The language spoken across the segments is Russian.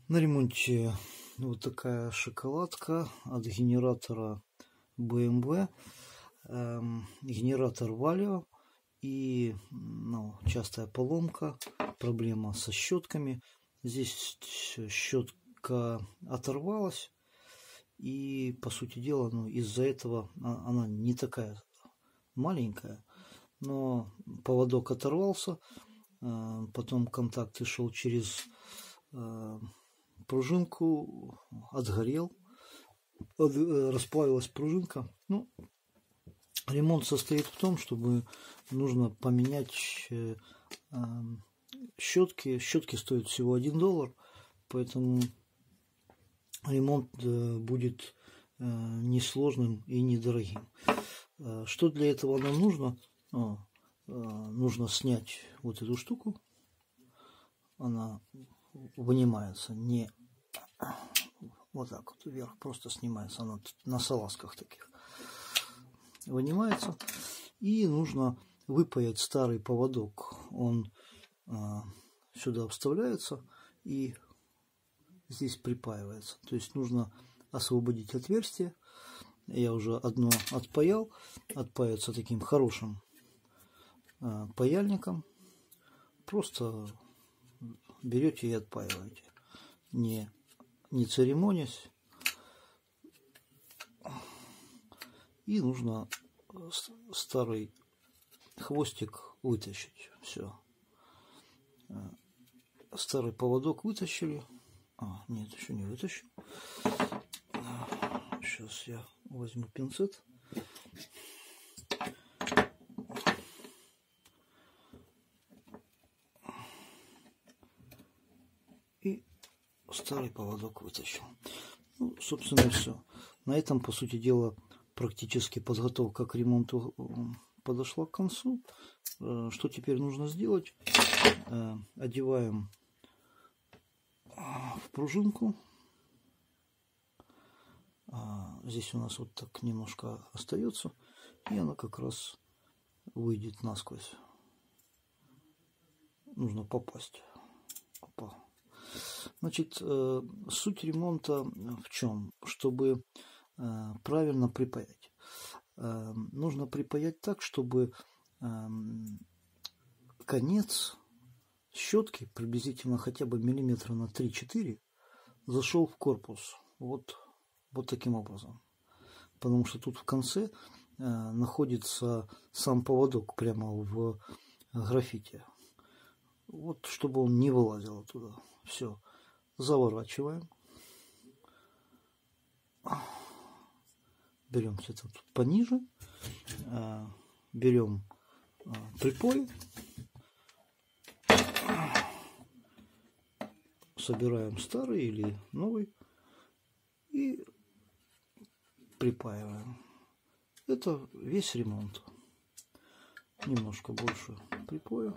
На ремонте вот такая шоколадка от генератора BMW, генератор Valio и частая поломка, проблема со щетками. Здесь щетка оторвалась, и по сути дела, из-за этого она не такая маленькая, но поводок оторвался, потом контакт шел через пружинку, отгорел, расплавилась пружинка. Ремонт состоит в том, чтобы нужно поменять щетки. Щетки стоят всего $1, поэтому ремонт будет несложным и недорогим. Что для этого нам нужно? Нужно снять вот эту штуку. Она вынимается не вот так вот вверх, просто снимается. Она на салазках таких вынимается. И нужно выпаять старый поводок. Он сюда вставляется и здесь припаивается. То есть нужно освободить отверстие. Я уже одно отпаял. Отпаяться таким хорошим паяльником. Просто берете и отпаиваете, не церемонясь. И нужно старый хвостик вытащить. Все. Старый поводок вытащили. Нет, еще не вытащил. Сейчас я возьму пинцет. И старый поводок вытащил. Собственно, все. На этом, по сути дела, практически подготовка к ремонту подошла к концу. Что теперь нужно сделать? Одеваем в пружинку. Здесь у нас вот так немножко остается, и она как раз выйдет насквозь. Нужно попасть. Опа. Значит, суть ремонта в чем? Чтобы правильно припаять. Нужно припаять так, чтобы конец щетки приблизительно хотя бы миллиметра на 3-4 зашел в корпус. Вот таким образом. Потому что тут в конце находится сам поводок прямо в графите. Вот чтобы он не вылазил оттуда. Все. Заворачиваем. Берем где-то пониже. Берем припой. Собираем старый или новый. И припаиваем. Это весь ремонт. Немножко больше припою.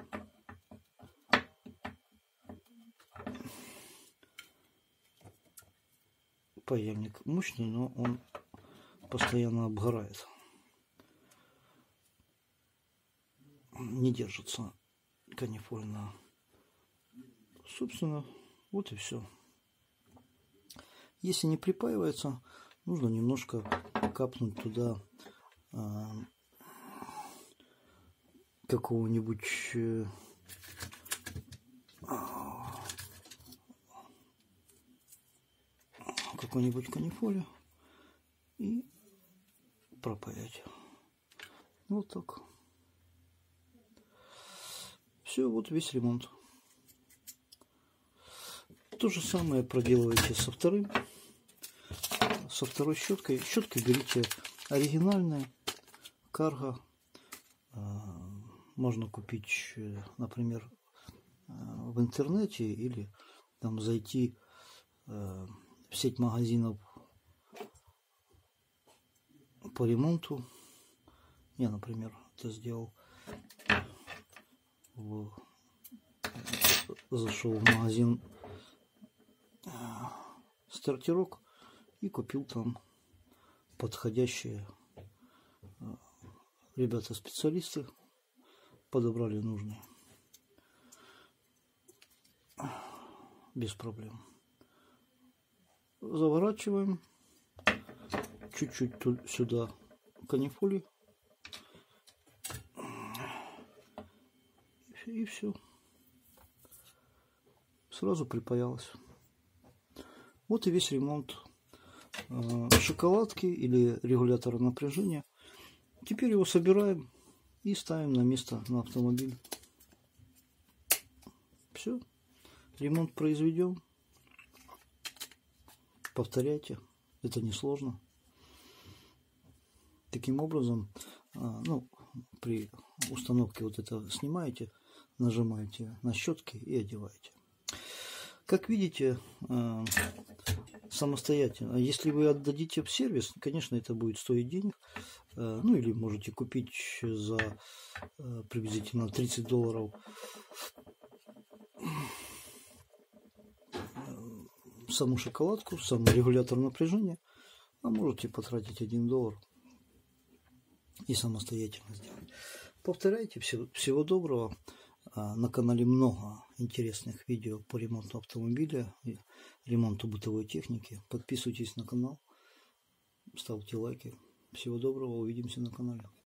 Паяльник мощный, но он постоянно обгорает. Не держится канифольно. Собственно, вот и все. Если не припаивается, нужно немножко капнуть туда какого-нибудь канифоля и пропаять. Вот так. Все, вот весь ремонт. То же самое проделываете со второй щеткой. Щетки берите оригинальные, Карго. Можно купить, например, в интернете или там зайти в сеть магазинов по ремонту. Я, например, это сделал. Зашел в магазин Стартерок и купил там подходящие. Ребята-специалисты подобрали нужные без проблем. заворачиваем чуть-чуть сюда канифоли и все. Сразу припаялось. Вот и весь ремонт шоколадки или регулятора напряжения. Теперь его собираем и ставим на место на автомобиль. Все. Ремонт произведен. Повторяйте. Это несложно. Таким образом, при установке вот это снимаете, нажимаете на щетки и одеваете. Как видите, самостоятельно. Если вы отдадите в сервис, конечно, это будет стоить денег. Ну или можете купить за приблизительно $30 саму шоколадку, сам регулятор напряжения, а можете потратить $1 и самостоятельно сделать. Повторяйте. Всего доброго. На канале много интересных видео по ремонту автомобиля и ремонту бытовой техники. Подписывайтесь на канал, ставьте лайки. Всего доброго, увидимся на канале.